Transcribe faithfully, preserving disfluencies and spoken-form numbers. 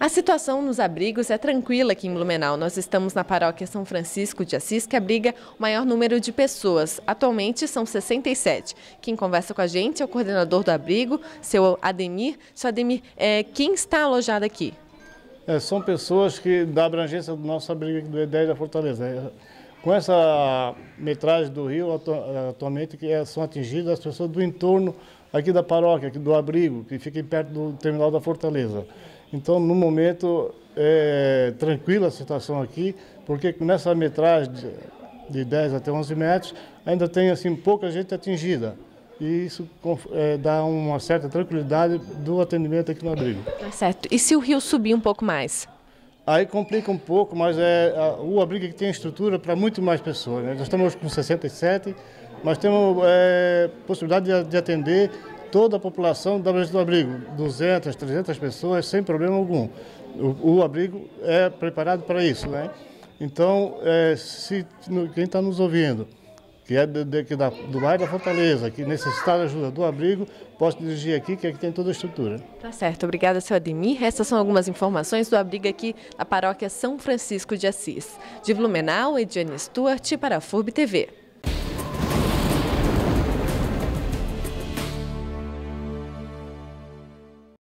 A situação nos abrigos é tranquila aqui em Blumenau. Nós estamos na paróquia São Francisco de Assis, que abriga o maior número de pessoas. Atualmente são sessenta e sete. Quem conversa com a gente é o coordenador do abrigo, seu Ademir. Seu Ademir, é, quem está alojado aqui? É, são pessoas que da abrangência do nosso abrigo do E dez da Fortaleza. É, com essa metragem do rio, atu atualmente que é, são atingidas as pessoas do entorno aqui da paróquia, aqui do abrigo, que fica perto do terminal da Fortaleza. Então, no momento, é tranquila a situação aqui, porque nessa metragem de, de dez até onze metros, ainda tem assim, pouca gente atingida. E isso é, dá uma certa tranquilidade do atendimento aqui no abrigo. Tá certo. E se o rio subir um pouco mais? Aí complica um pouco, mas é, a, o abrigo aqui tem estrutura para muito mais pessoas, né? Nós estamos com sessenta e sete, mas temos é, possibilidade de, de atender toda a população do abrigo, duzentas, trezentas pessoas, sem problema algum. O, o abrigo é preparado para isso, né? Então, é, se quem está nos ouvindo, que é de, de, da, do bairro da Fortaleza, que necessitar de ajuda do abrigo, posso dirigir aqui, que aqui tem toda a estrutura. Tá certo, obrigada, seu Ademir. Essas são algumas informações do abrigo aqui da paróquia São Francisco de Assis. De Blumenau, Ediane Stuart para a F U R B T V.